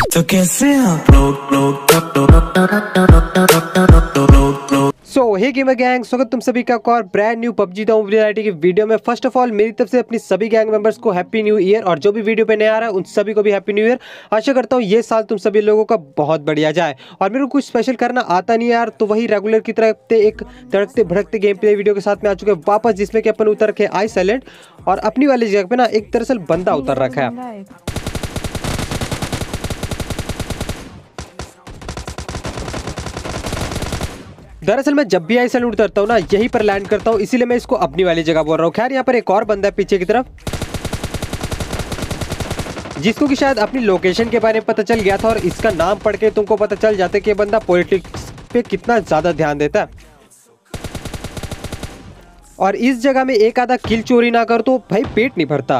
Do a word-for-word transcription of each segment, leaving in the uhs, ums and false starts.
तो कैसे आप सो हे गेमर गैंग, स्वागत तुम सभी का एक और brand new PUBG the variety की वीडियो में। फर्स्ट ऑफ ऑल मेरी तरफ से अपनी सभी गैंग मेंबर्स को हैप्पी न्यू ईयर, और जो भी वीडियो पे नया आ रहा है उन सभी को भी हैप्पी न्यू ईयर। आशा करता हूँ ये साल तुम सभी लोगों का बहुत बढ़िया जाए। और मेरे को कुछ स्पेशल करना आता नहीं यार, तो वही रेगुलर की तरह एक तड़कते भड़कते गेम प्ले वीडियो के साथ में आ चुके हैं वापस, जिसमें कि अपन उतर के आई साइलेंट और अपनी वाली जगह पे ना एक दरअसल बंदा उतर रखा है। दरअसल मैं जब भी आई सैल्यूट उतरता हूँ ना यहीं पर लैंड करता हूँ, इसीलिए मैं इसको अपनी वाली जगह बोल रहा हूँ। खैर यहाँ पर एक और बंदा है पीछे की तरफ, जिसको कि शायद अपनी लोकेशन के बारे में पता चल गया था, और इसका नाम पढ़ के तुमको पता चल जाता है कि ये बंदा पॉलिटिक्स पे कितना ज्यादा ध्यान देता है। और इस जगह में एक आधा किल चोरी ना कर तो भाई पेट नहीं भरता।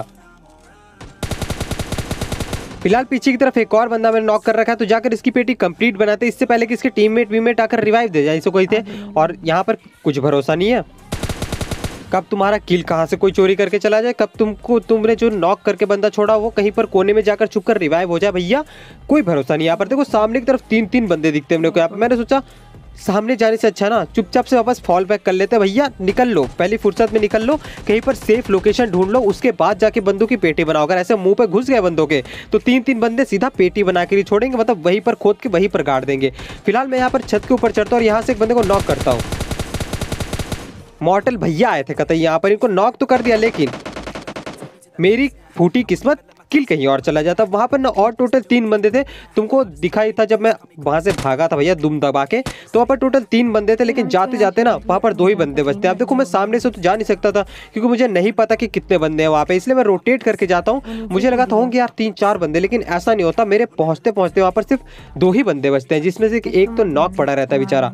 फिलहाल पीछे की तरफ एक और बंदा मैंने नॉक कर रखा है, तो जाकर इसकी पेटी कंप्लीट बनाते इससे पहले कि इसके टीममेट वीममेट आकर रिवाइव दे जाए इसको कोई थे। और यहाँ पर कुछ भरोसा नहीं है कब तुम्हारा किल कहाँ से कोई चोरी करके चला जाए, कब तुमको तुमने जो नॉक करके बंदा छोड़ा वो कहीं पर कोने में जाकर छुप कर रिवाइव हो जाए। भैया कोई भरोसा नहीं। यहाँ पर देखो सामने की तरफ तीन तीन बंदे दिखते हैं मेरे को। यहाँ पर मैंने सोचा सामने जाने से अच्छा ना चुपचाप से वापस फॉल बैक कर लेते हैं। भैया निकल लो, पहली फुर्सत में निकल लो, कहीं पर सेफ लोकेशन ढूंढ लो, उसके बाद जाके बंदों की पेटी बनाओ। अगर ऐसे मुंह पे घुस गए बंदों के तो तीन तीन बंदे सीधा पेटी बना के ही छोड़ेंगे, मतलब वहीं पर खोद के वहीं पर गाड़ देंगे। फिलहाल मैं यहाँ पर छत के ऊपर चढ़ता हूँ और यहाँ से एक बंदे को नॉक करता हूँ। मॉर्टल भैया आए थे कतई यहाँ पर, इनको नॉक तो कर दिया, लेकिन मेरी फूटी किस्मत किल कहीं और चला जाता। वहां पर ना और टोटल तीन बंदे थे, तुमको दिखाई था जब मैं वहां से भागा था भैया दुम दबा के, तो वहां पर टोटल तीन बंदे थे, लेकिन जाते जाते ना वहां पर दो ही बंदे बचते। अब देखो मैं सामने से तो जा नहीं सकता था क्योंकि मुझे नहीं पता कि कितने बंदे हैं वहां पे, इसलिए मैं रोटेट करके जाता हूँ। मुझे लगा था होंगे यार तीन चार बंदे, लेकिन ऐसा नहीं होता। मेरे पहुंचते पहुंचते वहां पर सिर्फ दो ही बंदे बचते हैं, जिसमें से एक तो नॉक पड़ा रहता है बेचारा।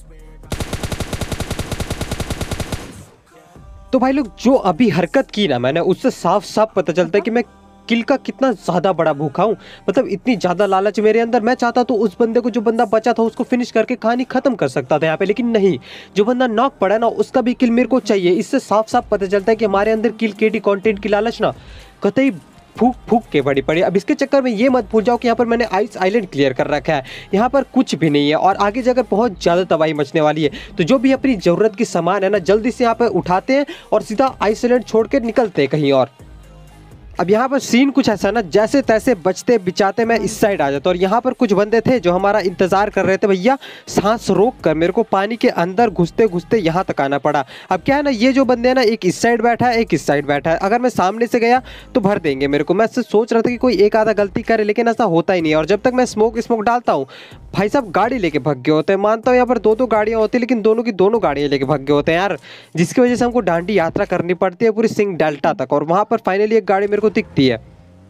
तो भाई लोग जो अभी हरकत की ना मैंने, उससे साफ साफ पता चलता है कि मैं किल का कितना ज्यादा बड़ा भूखा हूँ। मतलब इतनी ज्यादा लालच मेरे अंदर। मैं चाहता तो उस बंदे को, जो बंदा बचा था, उसको फिनिश करके कहानी खत्म कर सकता था यहाँ पे, लेकिन नहीं, जो बंदा नॉक पड़ा ना उसका भी किल मेरे को चाहिए। इससे साफ साफ पता चलता है कि हमारे अंदर किल केटी कंटेंट की लालच ना कतई फूक फूक के बड़ी पड़ी। अब इसके चक्कर में ये मत भूल जाओ कि यहाँ पर मैंने आइस आइलैंड क्लियर कर रखा है, यहाँ पर कुछ भी नहीं है और आगे जाकर बहुत ज़्यादा तबाही मचने वाली है। तो जो भी अपनी ज़रूरत की सामान है ना जल्दी से यहाँ पर उठाते हैं और सीधा आइस आइलैंड छोड़ के निकलते हैं कहीं और। अब यहाँ पर सीन कुछ ऐसा ना, जैसे तैसे बचते बिचाते मैं इस साइड आ जाता, और यहाँ पर कुछ बंदे थे जो हमारा इंतजार कर रहे थे। भैया सांस रोक कर मेरे को पानी के अंदर घुसते घुसते यहाँ तक आना पड़ा। अब क्या है ना, ये जो बंदे हैं ना, एक इस साइड बैठा है एक इस साइड बैठा है। अगर मैं सामने से गया तो भर देंगे मेरे को। मैं सोच रहा था कि कोई एक आधा गलती करे, लेकिन ऐसा होता ही नहीं है। और जब तक मैं स्मोक स्मोक डालता हूँ भाई साहब गाड़ी लेके भग गए होते हैं। मानता हूँ यहाँ पर दो दो गाड़ियाँ होती है, लेकिन दोनों की दोनों गाड़ियाँ लेके भग गए होते हैं यार, जिसकी वजह से हमको डांडी यात्रा करनी पड़ती है पूरी सिंह डेल्टा तक, और वहाँ पर फाइनली एक गाड़ी मेरे को दिखती है।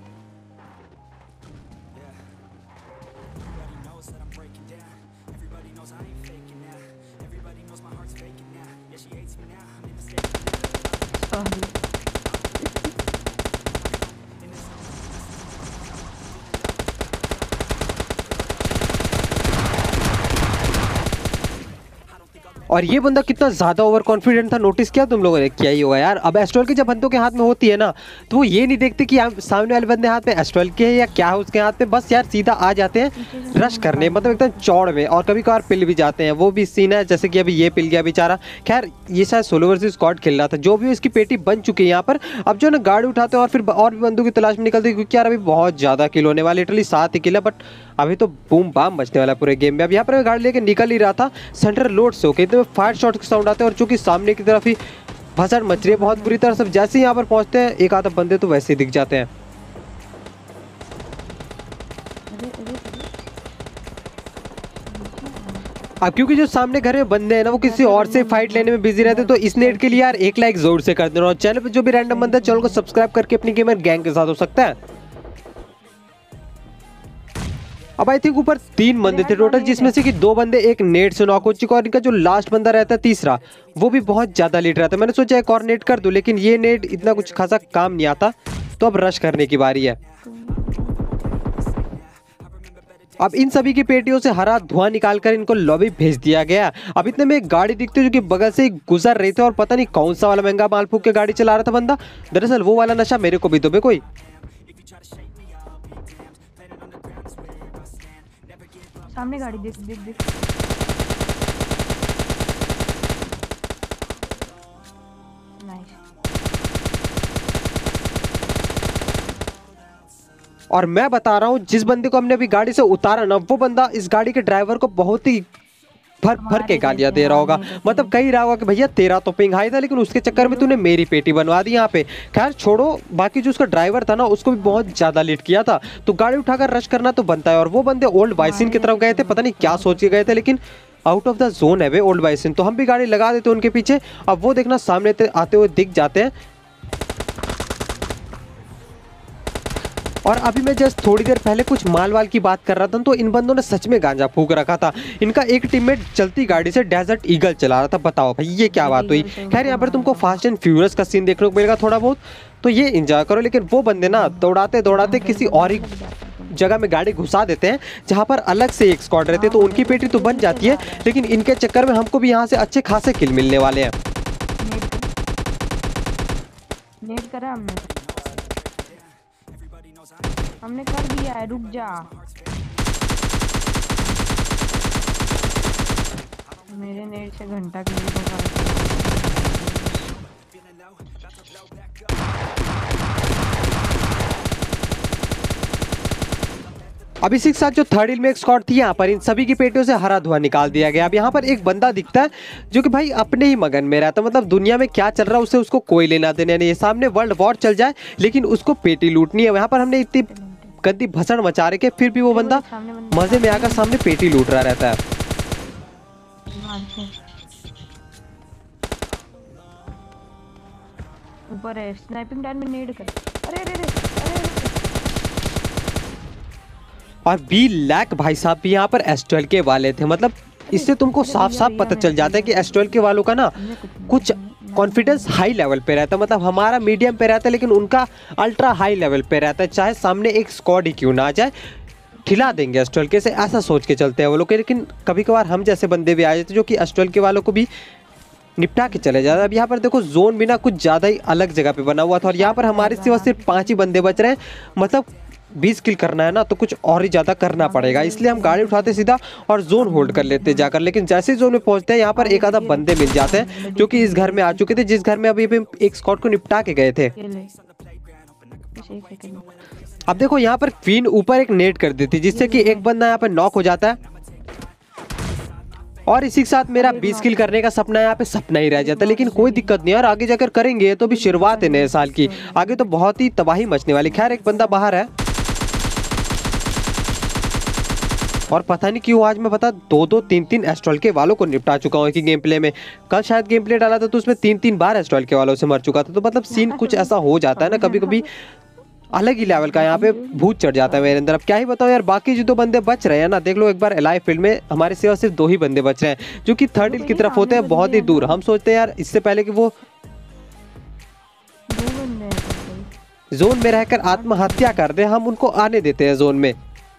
और ये बंदा कितना ज्यादा ओवर कॉन्फिडेंट था, नोटिस किया तुम लोगों ने? किया ही होगा यार। अब एस्ट्रॉल की जब बंदों के हाथ में होती है ना, तो वो ये नहीं देखते कि सामने वाले बंदे हाथ में एस्ट्रॉल के है या क्या है उसके हाथ में, बस यार सीधा आ जाते हैं रश करने, मतलब एकदम चौड़ में। और कभी कभार पिल भी जाते हैं, वो भी सीन है, जैसे कि अभी ये पिल गया बेचारा। खैर ये शायद सोलो वर्सेस स्क्वाड खेल रहा था, जो भी इसकी पेटी बन चुकी है यहाँ पर। अब जो ना गाड़ी उठाते हैं और फिर और भी बंदों की तलाश में निकलते हैं, क्योंकि यार अभी बहुत ज्यादा किल होने वाले, लिटरली सात ही किल है, बट अभी तो बूम बाम बचने वाला पूरे गेम में। अब यहाँ पर मैं गाड़ी लेके निकल ही रहा था, सेंटर लोड से होके इतने फायर शॉट के साउंड आते हैं, और चूंकि सामने की तरफ ही भसड़ मच रही है बहुत बुरी तरह। सब जैसे ही यहाँ पर पहुंचते हैं एक आधा बंदे तो वैसे ही दिख जाते हैं। अब क्योंकि जो सामने घर में बंदे हैं ना वो किसी और से फाइट लेने में बिजी रहते हैं, तो इस नेट के लिए यार एक लाइक जोर से कर देना, और चैनल पे जो भी रैंडम बंदा है चैनल को सब्सक्राइब करके अपनी गेमर गैंग के साथ हो सकता है। अब आई थिंक ऊपर तीन बंदे थे टोटल, जिसमें से कि दो बंदे एक नेट से नॉक हो चुके, और इनका जो लास्ट बंदा रहता है तीसरा, वो भी बहुत ज्यादा लेट रहता है। मैंने सोचा एक और नेट कर दूं, लेकिन ये नेट इतना कुछ खासा काम नहीं आता, तो अब रश करने की बारी है। अब इन सभी की पेटियों से हरा धुआं निकालकर इनको लॉबी भेज दिया गया। अब इतने में एक गाड़ी दिखती है जो कि बगल से गुजर रही थी, और पता नहीं कौन सा वाला महंगा माल फूक के गाड़ी चला रहा था बंदा। दरअसल वो वाला नशा मेरे को भी दो बे कोई। सामने गाड़ी देख देख देख। नाइस। और मैं बता रहा हूँ जिस बंदे को हमने अभी गाड़ी से उतारा ना, वो बंदा इस गाड़ी के ड्राइवर को बहुत ही भर भर के गालियां दे रहा होगा, मतलब कही रहा होगा कि भैया तेरा तो पिंग हाई था लेकिन उसके चक्कर में तूने मेरी पेटी बनवा दी यहाँ पे। खैर छोड़ो, बाकी जो उसका ड्राइवर था ना उसको भी बहुत ज्यादा लेट किया था, तो गाड़ी उठाकर रश करना तो बनता है। और वो बंदे ओल्ड बाइसिन की तरफ गए थे, पता नहीं क्या सोच के गए थे, लेकिन आउट ऑफ द जोन है वे ओल्ड बाइसिन, तो हम भी गाड़ी लगा देते उनके पीछे। अब वो देखना सामने आते हुए दिख जाते हैं। और अभी मैं जस्ट थोड़ी देर पहले कुछ माल वाल की बात कर रहा था, तो इन बंदों ने सच में गांजा फूक रखा था। इनका एक टीममेट चलती गाड़ी से डेजर्ट ईगल चला रहा था। बताओ भाई ये क्या बात हुई। खैर यहाँ पर तुमको फास्ट एंड फ्यूरियस का सीन देखने को मिलेगा थोड़ा बहुत, तो ये एंजॉय करो। लेकिन वो बंदे ना दौड़ाते दौड़ाते किसी और ही जगह में गाड़ी घुसा देते हैं जहाँ पर अलग से एक स्क्वाड रहते हैं, तो उनकी पेटी तो बन जाती है, लेकिन इनके चक्कर में हमको भी यहाँ से अच्छे खासे किल मिलने वाले हैं। नेट करा हमने हमने कर दिया है, रुक जा। मेरे नेट से घंटा के लिए अब इसी के साथ जो थर्ड हिल में एक स्क्वाड थी, यहाँ पर इन सभी की पेटियों से हरा धुआं निकाल दिया गया। अब यहाँ पर एक बंदा दिखता है जो कि भाई अपने ही मगन में रहता, मतलब दुनिया में क्या चल रहा है उससे उसको कोई लेना देना नहीं है। सामने वर्ल्ड वॉर चल जाए लेकिन उसको पेटी लूटनी है। यहाँ पर हमने इतनी गंदी भसड़ मचा रखे, फिर भी वो बंदा मजे में आकर सामने पेटी लूट रहा रहता है। ऊपर है स्नाइपिंग टाइम में नेड कर। अरे अरे अरे और बी लैक भाई साहब भी यहाँ पर एस ट्वेल्व के वाले थे, मतलब इससे तुमको साफ साफ पता चल जाता है कि एस ट्वेल्व के वालों का ना कुछ कॉन्फिडेंस हाई लेवल पे रहता है, मतलब हमारा मीडियम पे रहता है लेकिन उनका अल्ट्रा हाई लेवल पे रहता है। चाहे सामने एक स्क्वाड ही क्यों ना आ जाए, खिला देंगे एस ट्वेल्व के से, ऐसा सोच के चलते हैं वो लोग। लेकिन कभी कभार हम जैसे बंदे भी आ जाते जो कि एस ट्वेल्व के वालों को भी निपटा के चले जाते। अब यहाँ पर देखो जोन भी ना कुछ ज़्यादा ही अलग जगह पे बना हुआ था, और यहाँ पर हमारे सिवा सिर्फ पाँच ही बंदे बच रहे हैं, मतलब बीस किल करना है ना तो कुछ और ही ज़्यादा करना पड़ेगा। इसलिए हम गाड़ी उठाते सीधा और जोन होल्ड कर लेते जाकर। लेकिन जैसे ही जोन में पहुंचते हैं यहाँ पर एक आधा बंदे मिल जाते हैं जो कि इस घर में आ चुके थे, जिस घर में अभी अभी एक स्क्वाड को निपटा के गए थे। अब देखो यहाँ पर क्वीन ऊपर एक नेट कर देती जिससे कि एक बंदा यहाँ पर नॉक हो जाता है, और इसी के साथ मेरा बीस किल करने का सपना यहाँ पे सपना ही रह जाता है। लेकिन कोई दिक्कत नहीं यार, आगे जाकर करेंगे, तो भी शुरुआत है नए साल की, आगे तो बहुत ही तबाही मचने वाली। खैर एक बंदा बाहर है, और पता नहीं क्यों आज मैं पता दो दो तीन तीन एस्ट्रॉल के वालों को निपटा चुका हूँ एक ही गेम प्ले में। कल शायद गेम प्ले डाला था तो उसमें तीन तीन बार एस्ट्रॉल के वालों से मर चुका था। तो मतलब सीन कुछ ऐसा हो जाता है ना कभी कभी, अलग ही लेवल का यहाँ पे भूत चढ़ जाता है मेरे अंदर। अब क्या ही बताऊँ यार, बाकी जो दो बंदे बच रहे हैं ना, देख लो एक बार लाइव फील्ड में हमारे सिवा सिर्फ दो ही बंदे बच रहे हैं जो कि थर्ड हिल की तरफ होते हैं, बहुत ही दूर। हम सोचते हैं यार इससे पहले कि वो जोन में रहकर आत्महत्या कर दे, हम उनको आने देते हैं जोन में।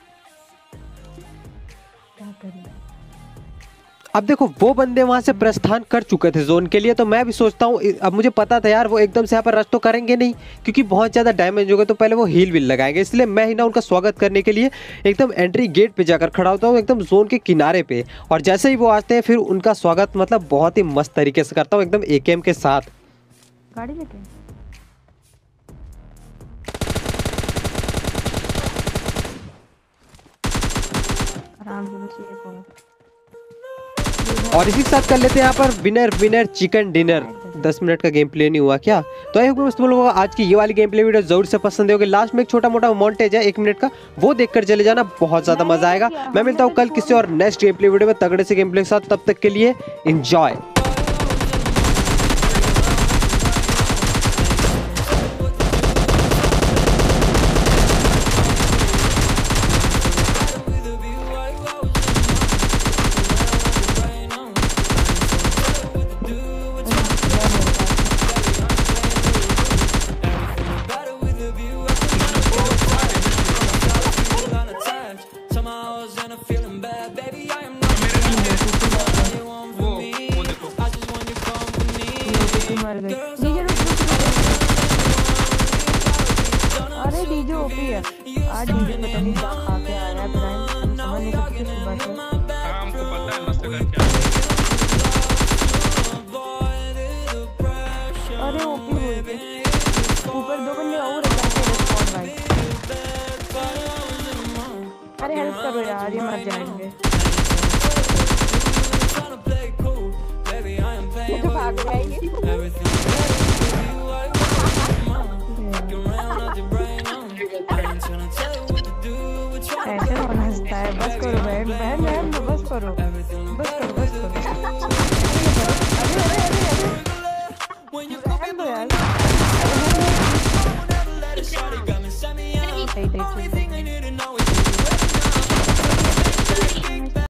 अब देखो वो बंदे वहां से प्रस्थान कर चुके थे जोन के लिए, तो मैं भी सोचता हूँ, अब मुझे पता था यार वो एकदम से यहाँ पर रश तो करेंगे नहीं क्योंकि बहुत ज़्यादा डैमेज हो गए, तो पहले वो हील विल लगाएंगे। इसलिए मैं ही ना उनका स्वागत करने के लिए एकदम एंट्री गेट पे जाकर खड़ा होता हूँ, एकदम जोन के किनारे पे, और जैसे ही वो आते हैं फिर उनका स्वागत मतलब बहुत ही मस्त तरीके से करता हूँ, एकदम ए के एम के साथ। गाड़ी लेके आराम से। और इसी के साथ कर लेते हैं यहाँ पर विनर विनर चिकन डिनर। दस मिनट का गेम प्ले नहीं हुआ क्या? तो आई होप तुम लोगों को आज की ये वाली गेम प्ले वीडियो जरूर से पसंद होगी। लास्ट में एक छोटा मोटा मॉन्टेज है एक मिनट का, वो देखकर चले जाना, बहुत ज्यादा मजा आएगा। मैं मिलता हूँ कल किसी और नेक्स्ट गेम प्ले वीडियो में तगड़े से गेम प्ले के साथ, तब तक के लिए एंजॉय। अरे डीजे ओपी है आज, डीजे पता नहीं क्या खा के आ रहा है, समझ नहीं सकती सुबह से। हेल्प करो यार, ये मर जाएंगे।